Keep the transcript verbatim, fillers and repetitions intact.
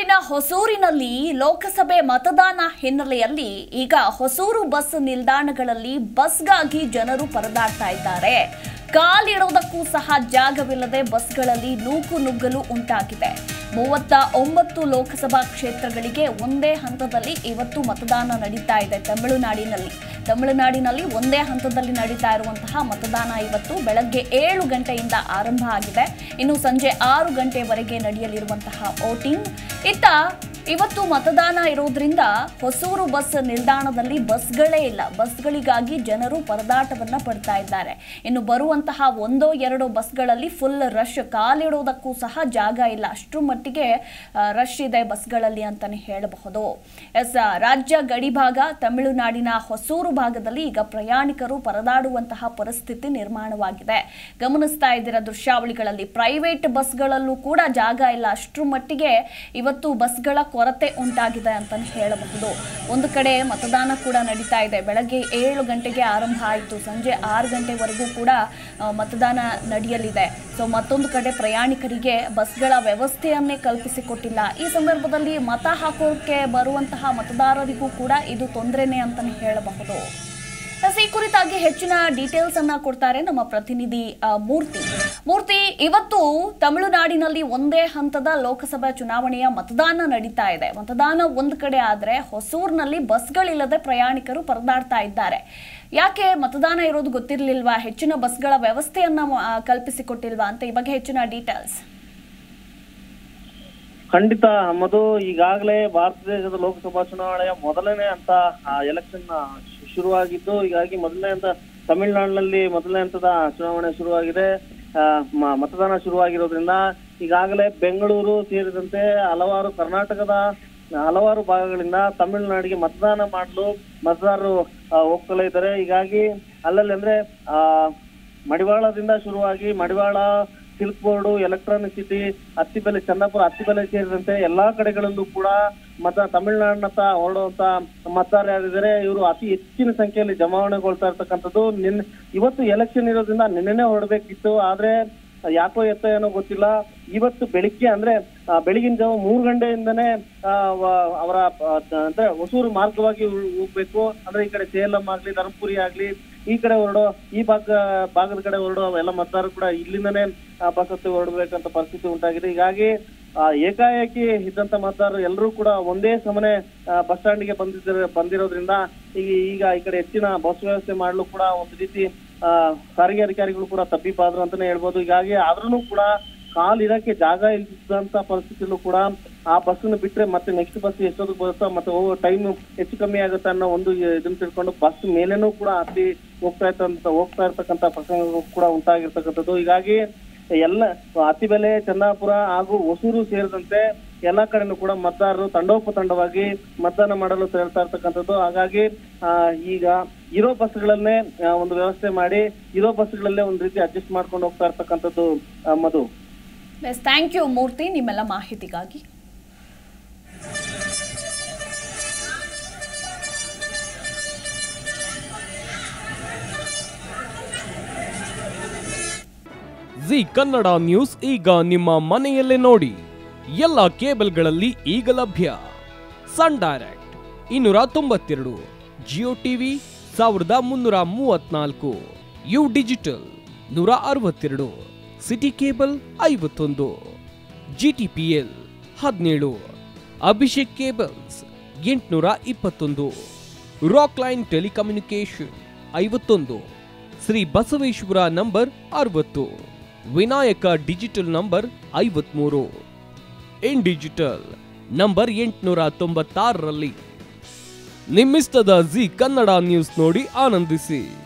ತಮಿಳುನಾಡಿನ ಹೊಸೂರಿನಲ್ಲಿ ಲೋಕಸಭೆ ಮತದಾನ ಹಿನ್ನೆಲೆಯಲ್ಲಿ ಈಗ ಹೊಸೂರು ಬಸ್ ನಿಲ್ದಾಣಗಳಲ್ಲಿ ಬಸ್ಗಾಗಿ ಜನರು ಪರದಾಡ್ತಾ ಇದ್ದಾರೆ. ಕಾಲಿಡೋದಕ್ಕೂ ಸಹ ಜಾಗವಿಲ್ಲದೆ ಬಸ್ಗಳಲ್ಲಿ ನೂಕು ನುಗ್ಗಲು ಉಂಟಾಗಿದೆ. ಮೂವತ್ತ ಒಂಬತ್ತು ಲೋಕಸಭಾ ಕ್ಷೇತ್ರಗಳಿಗೆ ಒಂದೇ ಹಂತದಲ್ಲಿ ಇವತ್ತು ಮತದಾನ ನಡೀತಾ ಇದೆ. ತಮಿಳುನಾಡಿನಲ್ಲಿ ತಮಿಳುನಾಡಿನಲ್ಲಿ ಒಂದೇ ಹಂತದಲ್ಲಿ ನಡೀತಾ ಇರುವಂತಹ ಮತದಾನ ಇವತ್ತು ಬೆಳಗ್ಗೆ ಏಳು ಗಂಟೆಯಿಂದ ಆರಂಭ ಆಗಿದೆ. ಇನ್ನು ಸಂಜೆ ಆರು ಗಂಟೆವರೆಗೆ ನಡೆಯಲಿರುವಂತಹ ವೋಟಿಂಗ್. ಇತ್ತ ಇವತ್ತು ಮತದಾನ ಇರೋದ್ರಿಂದ ಹೊಸೂರು ಬಸ್ ನಿಲ್ದಾಣದಲ್ಲಿ ಬಸ್ಗಳೇ ಇಲ್ಲ. ಬಸ್ಗಳಿಗಾಗಿ ಜನರು ಪರದಾಟವನ್ನ ಪಡ್ತಾ ಇದ್ದಾರೆ. ಇನ್ನು ಬರುವಂತಹ ಒಂದೋ ಎರಡೋ ಬಸ್ಗಳಲ್ಲಿ ಫುಲ್ ರಶ್, ಕಾಲಿಡೋದಕ್ಕೂ ಸಹ ಜಾಗ ಇಲ್ಲ, ಅಷ್ಟರ ಮಟ್ಟಿಗೆ ರಶ್ ಇದೆ ಬಸ್ಗಳಲ್ಲಿ ಅಂತಾನೆ ಹೇಳಬಹುದು. ಎಸ್, ರಾಜ್ಯ ಗಡಿ ಭಾಗ ತಮಿಳುನಾಡಿನ ಹೊಸೂರು ಭಾಗದಲ್ಲಿ ಈಗ ಪ್ರಯಾಣಿಕರು ಪರದಾಡುವಂತಹ ಪರಿಸ್ಥಿತಿ ನಿರ್ಮಾಣವಾಗಿದೆ. ಗಮನಿಸ್ತಾ ಇದ್ದೀರಾ ದೃಶ್ಯಾವಳಿಗಳಲ್ಲಿ, ಪ್ರೈವೇಟ್ ಬಸ್ಗಳಲ್ಲೂ ಕೂಡ ಜಾಗ ಇಲ್ಲ, ಅಷ್ಟರ ಮಟ್ಟಿಗೆ ಇವತ್ತು ಬಸ್ಗಳ ಕೊರತೆ ಉಂಟಾಗಿದೆ ಅಂತಾನೆ ಹೇಳಬಹುದು. ಒಂದು ಕಡೆ ಮತದಾನ ಕೂಡ ನಡೀತಾ ಇದೆ. ಬೆಳಗ್ಗೆ ಏಳು ಗಂಟೆಗೆ ಆರಂಭ ಆಯಿತು, ಸಂಜೆ ಆರು ಗಂಟೆವರೆಗೂ ಕೂಡ ಮತದಾನ ನಡೆಯಲಿದೆ. ಸೊ ಮತ್ತೊಂದು ಕಡೆ ಪ್ರಯಾಣಿಕರಿಗೆ ಬಸ್ಗಳ ವ್ಯವಸ್ಥೆಯನ್ನೇ ಕಲ್ಪಿಸಿಕೊಟ್ಟಿಲ್ಲ. ಈ ಸಂದರ್ಭದಲ್ಲಿ ಮತ ಹಾಕೋಕೆ ಬರುವಂತಹ ಮತದಾರರಿಗೂ ಕೂಡ ಇದು ತೊಂದರೆನೇ ಅಂತಾನೆ ಹೇಳಬಹುದು. ಈ ಕುರಿತಾಗಿ ಹೆಚ್ಚಿನ ಡೀಟೇಲ್ಸ್ ಅನ್ನ ಕೊಡ್ತಾರೆ ನಮ್ಮ ಪ್ರತಿನಿಧಿ ಮೂರ್ತಿ. ಮೂರ್ತಿ, ಇವತ್ತು ತಮಿಳುನಾಡಿನಲ್ಲಿ ಒಂದೇ ಹಂತದ ಲೋಕಸಭಾ ಚುನಾವಣೆಯ ಮತದಾನ ನಡೀತಾ ಇದೆ. ಮತದಾನ ಒಂದು ಕಡೆ ಆದ್ರೆ ಹೊಸೂರಿನಲ್ಲಿ ಬಸ್ಗಳಿಲ್ಲದೆ ಪ್ರಯಾಣಿಕರು ಪರದಾಡ್ತಾ ಇದ್ದಾರೆ. ಯಾಕೆ ಮತದಾನ ಇರೋದು ಗೊತ್ತಿರಲಿಲ್ವಾ? ಹೆಚ್ಚಿನ ಬಸ್ಗಳ ವ್ಯವಸ್ಥೆಯನ್ನ ಕಲ್ಪಿಸಿಕೊಟ್ಟಿಲ್ವಾ ಅಂತ ಈ ಬಗ್ಗೆ ಹೆಚ್ಚಿನ ಡೀಟೇಲ್ಸ್. ಖಂಡಿತ ಮಧು, ಈಗಾಗಲೇ ಭಾರತ ದೇಶದ ಲೋಕಸಭಾ ಚುನಾವಣೆಯ ಮೊದಲನೇ ಹಂತ ಎಲೆಕ್ಷನ್ ಶುರುವಾಗಿದ್ದು, ಹೀಗಾಗಿ ಮೊದಲನೇ ಹಂತ ತಮಿಳುನಾಡಿನಲ್ಲಿ ಮೊದಲನೇ ಹಂತದ ಚುನಾವಣೆ ಶುರುವಾಗಿದೆ. ಮತದಾನ ಶುರುವಾಗಿರೋದ್ರಿಂದ ಈಗಾಗಲೇ ಬೆಂಗಳೂರು ಸೇರಿದಂತೆ ಹಲವಾರು ಕರ್ನಾಟಕದ ಹಲವಾರು ಭಾಗಗಳಿಂದ ತಮಿಳುನಾಡಿಗೆ ಮತದಾನ ಮಾಡಲು ಮತದಾರರು ಹೋಗ್ತಲೇ ಇದ್ದಾರೆ. ಹೀಗಾಗಿ ಅಲ್ಲಲ್ಲಿ ಅಂದ್ರೆ ಆ ಮಡಿವಾಳದಿಂದ ಶುರುವಾಗಿ Madiwala, silk board, electronic city, Attibele, Channapura, Attibele ಸೇರಿದಂತೆ ಎಲ್ಲಾ ಕಡೆಗಳಲ್ಲೂ ಕೂಡ ಮತ ತಮಿಳುನಾಡಿನತ್ತ ಹೊರಡುವಂತ ಮತದಾರ ಯಾರಿದ್ದಾರೆ ಇವರು ಅತಿ ಹೆಚ್ಚಿನ ಸಂಖ್ಯೆಯಲ್ಲಿ ಜಮಾವಣೆಗೊಳ್ತಾ ಇರ್ತಕ್ಕಂಥದ್ದು. ನಿನ್ನೆ ಇವತ್ತು ಎಲೆಕ್ಷನ್ ಇರೋದ್ರಿಂದ ನಿನ್ನೆನೆ ಹೊರಡಬೇಕಿತ್ತು, ಆದ್ರೆ ಯಾಕೋ ಎತ್ತ ಏನೋ ಗೊತ್ತಿಲ್ಲ. ಇವತ್ತು ಬೆಳಿಗ್ಗೆ ಅಂದ್ರೆ ಬೆಳಗಿನ ಜಾವ ಮೂರು ಗಂಟೆಯಿಂದನೇ ಅವರ ಅಂದ್ರೆ ಹೊಸೂರು ಮಾರ್ಗವಾಗಿ ಹೋಗ್ಬೇಕು. ಅಂದ್ರೆ ಈ ಕಡೆ ಸೇಲಂ ಆಗ್ಲಿ, ಧರ್ಮಪುರಿ ಆಗ್ಲಿ, ಈ ಕಡೆ ಹೊರಡೋ ಈ ಭಾಗ ಭಾಗದ ಕಡೆ ಹೊರಡೋ ಎಲ್ಲ ಮತದಾರರು ಕೂಡ ಇಲ್ಲಿಂದನೇ ಬಸ್ ಹತ್ತಿ ಹೊರಡ್ಬೇಕಂತ ಪರಿಸ್ಥಿತಿ ಉಂಟಾಗಿದೆ. ಹೀಗಾಗಿ ಏಕಾಏಕಿ ಇದ್ದಂತ ಮತದಾರರು ಎಲ್ಲರೂ ಕೂಡ ಒಂದೇ ಸಮನೆ ಬಸ್ ಸ್ಟ್ಯಾಂಡ್ಗೆ ಬಂದಿದ್ದ ಬಂದಿರೋದ್ರಿಂದ ಈಗ ಈಗ ಈ ಕಡೆ ಹೆಚ್ಚಿನ ಬಸ್ ವ್ಯವಸ್ಥೆ ಮಾಡಲು ಕೂಡ ಒಂದು ರೀತಿ ಆ ಸಾರಿಗೆ ಅಧಿಕಾರಿಗಳು ಕೂಡ ತಬ್ಬಿಬ್ಬಾದ್ರು ಅಂತಾನೆ ಹೇಳ್ಬೋದು. ಹೀಗಾಗಿ ಆದ್ರೂ ಕೂಡ ಕಾಲ್ ಇಡಕ್ಕೆ ಜಾಗ ಇಲ್ಲದಂತ ಪರಿಸ್ಥಿತಿಲೂ ಕೂಡ ಆ ಬಸ್ಸನ್ನು ಬಿಟ್ರೆ ಮತ್ತೆ ನೆಕ್ಸ್ಟ್ ಬಸ್ ಎಷ್ಟೊತ್ತಿಗೆ ಬರುತ್ತಾ ಮತ್ತೆ ಟೈಮ್ ಹೆಚ್ಚು ಕಮ್ಮಿ ಆಗುತ್ತೆ ಅನ್ನೋ ಒಂದು ಇದನ್ನ ತಿಳ್ಕೊಂಡು ಬಸ್ ಮೇಲೇನೂ ಕೂಡ ಹತ್ತಿ ಹೋಗ್ತಾ ಇರ್ತಂತ ಹೋಗ್ತಾ ಇರ್ತಕ್ಕಂಥ ಪ್ರಸಂಗ ಕೂಡ ಉಂಟಾಗಿರ್ತಕ್ಕಂಥದ್ದು. ಹೀಗಾಗಿ ಎಲ್ಲ ಅತ್ತಿಬೆಲೆ, ಚನ್ನಾಪುರ ಹಾಗೂ ಹೊಸೂರು ಸೇರಿದಂತೆ ಎಲ್ಲಾ ಕಡೆನೂ ಕೂಡ ಮತದಾರರು ತಂಡೋಪತಂಡವಾಗಿ ಮತದಾನ ಮಾಡಲು ತೆರಳ್ತಾ ಇರ್ತಕ್ಕಂಥದ್ದು. ಹಾಗಾಗಿ ಆ ಈಗ ಇರೋ ಬಸ್ಗಳನ್ನೇ ಒಂದು ವ್ಯವಸ್ಥೆ ಮಾಡಿ ಇರೋ ಬಸ್ಗಳಲ್ಲೇ ಒಂದು ರೀತಿ ಅಡ್ಜಸ್ಟ್ ಮಾಡ್ಕೊಂಡು ಹೋಗ್ತಾ ಇರ್ತಕ್ಕಂಥದ್ದು. ಮಧು, ಥ್ಯಾಂಕ್ ಯು ಮೂರ್ತಿ ನಿಮ್ಮೆಲ್ಲ ಮಾಹಿತಿಗಾಗಿ. ಜಿ ಕನ್ನಡ ನ್ಯೂಸ್ ಈಗ ನಿಮ್ಮ ಮನೆಯಲ್ಲೇ ನೋಡಿ. ಎಲ್ಲ ಕೇಬಲ್ಗಳಲ್ಲಿ ಈಗ ಲಭ್ಯ. ಸನ್ ಡೈರೆಕ್ಟ್ ಇನ್ನೂರ ತೊಂಬತ್ತೆರಡು, ಜಿಯೋ ಟಿವಿ ಸಾವಿರದ ಮುನ್ನೂರ ಮೂವತ್ನಾಲ್ಕು, ಯು ಡಿಜಿಟಲ್ ನೂರ ಅರವತ್ತೆರಡು, ಸಿಟಿ ಕೇಬಲ್ ಐವತ್ತೊಂದು, ಜಿಟಿಪಿಎಲ್ ಹದಿನೇಳು, ಅಭಿಷೇಕ್ ಕೇಬಲ್ಸ್ ಎಂಟುನೂರ ಇಪ್ಪತ್ತೊಂದು, ರಾಕ್ ಲೈನ್ ಟೆಲಿಕಮ್ಯುನಿಕೇಶನ್ ಐವತ್ತೊಂದು, ಶ್ರೀ ಬಸವೇಶ್ವರ ನಂಬರ್ ಅರವತ್ತು, ವಿನಾಯಕ ಡಿಜಿಟಲ್ ನಂಬರ್ ಐವತ್ಮೂರು, ಇನ್ ಡಿಜಿಟಲ್ ನಂಬರ್ ಎಂಟುನೂರ ತೊಂಬತ್ತಾರರಲ್ಲಿ. ನಿಮ್ಮಿಸ್ತದ ಜಿ ಕನ್ನಡ ನ್ಯೂಸ್ ನೋಡಿ ಆನಂದಿಸಿ.